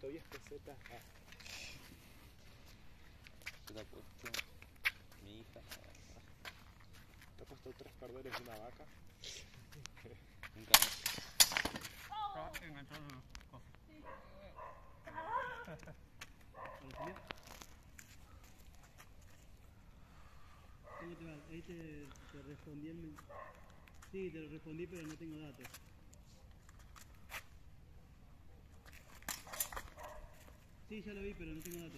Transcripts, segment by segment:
¿Todavía es peseta? Ah. Se te ha puesto mi hija. ¿Te ha puesto 3 corderos y una vaca? Nunca más. Ah, enganchó el coso. Sí. ¿Cómo te va? Ahí te respondí el... Sí, te lo respondí, pero no tengo datos. Sí, ya lo vi, pero no tengo datos.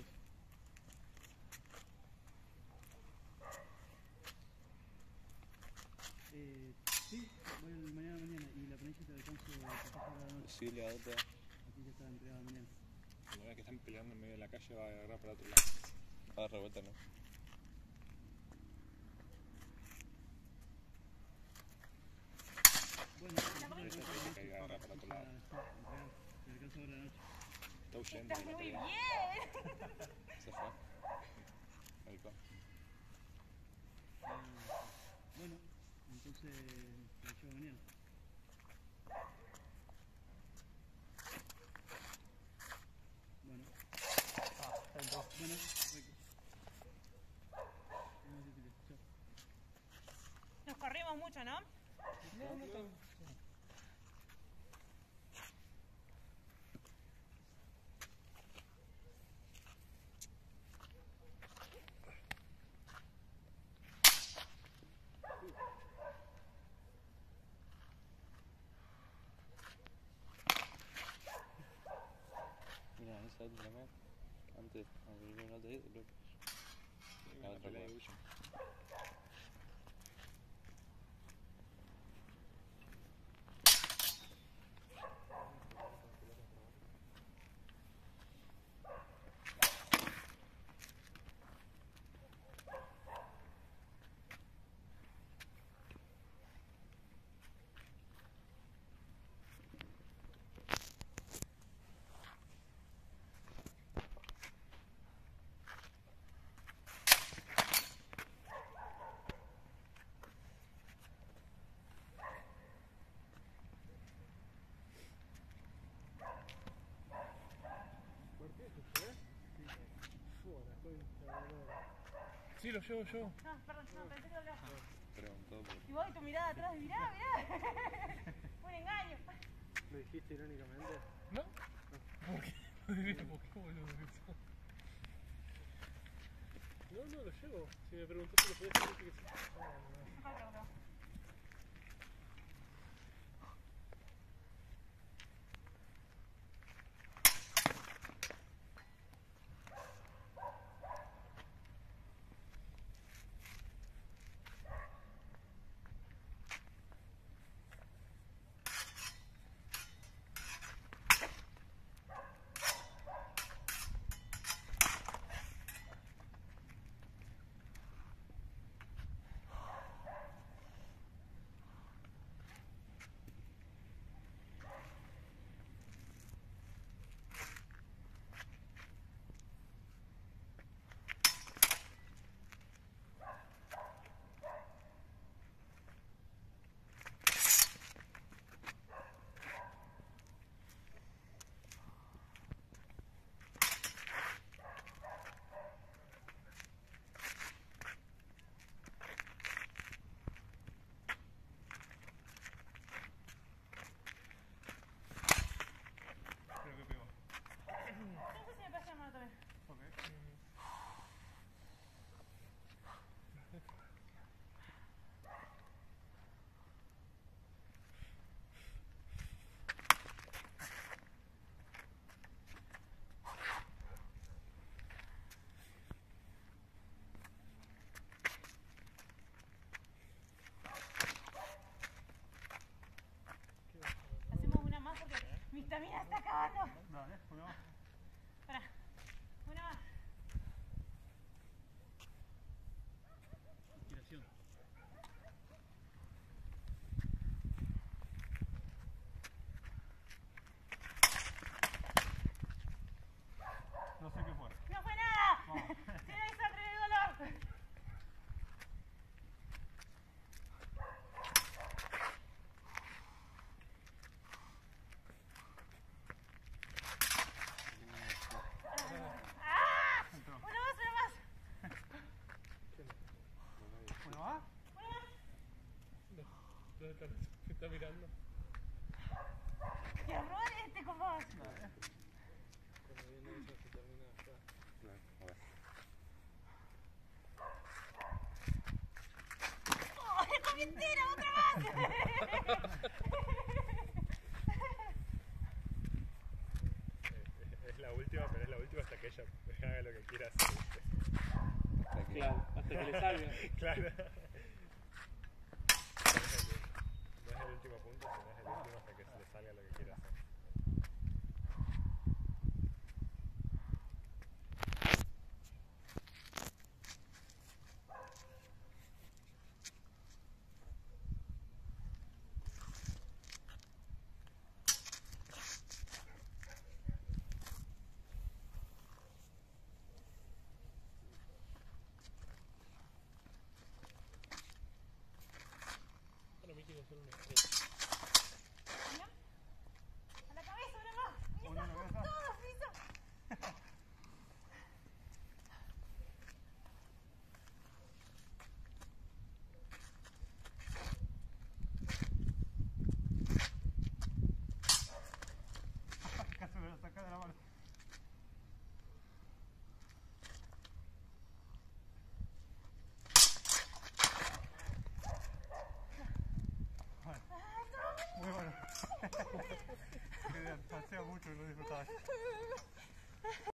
Sí, voy mañana. Y la planilla te alcanzo a la noche. Posible a otra. Aquí ya está entregada mañana. Cuando vea que están peleando en medio de la calle va a agarrar para otro lado. Va a dar revuelta, ¿no? Bueno, que hay que agarrar para otro lado. te alcanzo ahora a la noche. Está huyendo. Estás muy bien. Se fue. Ahí va. Bueno, entonces te la llevo mañana. Bueno. Entró. Bueno, perfecto. Chao. Nos corrimos mucho, ¿no? No tanto. Mira, esa es la mía. Antes, aunque no te dice, pero... La otra pelea de huyo. Sí, lo llevo yo. No, perdón, no, pensé que lo hablabas. Preguntó por... Y vos y tu mirada atrás, mirá. Fue un engaño. ¿Lo dijiste irónicamente? ¿No? ¿Por qué? ¿Por qué boludo eso? No, lo llevo. Si me preguntaste lo podías decir que sí. Creo que pegó. No sé si me pasa llamar otra vez. Ok. Hacemos una más porque mi estamina está acabando. Dale, una más. Pará, una más. Inspiración. No sé qué fue. ¡No fue nada! Vamos. Se me hizo al revés dolor. mentira! ¡Otra más! Es la última, pero es la última hasta que ella haga lo que quiera hacer. Hasta que- Claro, hasta que le salga. Claro. No es el último punto, sino es el último hasta que se le salga lo que quiera hacer. Para mí quiere hacer un stretch.